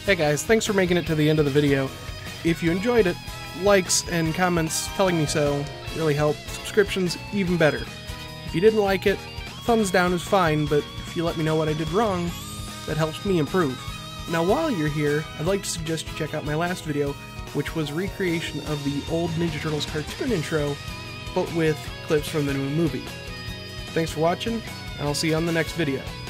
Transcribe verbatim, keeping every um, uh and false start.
Hey guys, thanks for making it to the end of the video. If you enjoyed it, likes and comments telling me so really help. Subscriptions, even better. If you didn't like it, a thumbs down is fine, but if you let me know what I did wrong, that helps me improve. Now while you're here, I'd like to suggest you check out my last video, which was a recreation of the old Ninja Turtles cartoon intro, but with clips from the new movie. Thanks for watching, and I'll see you on the next video.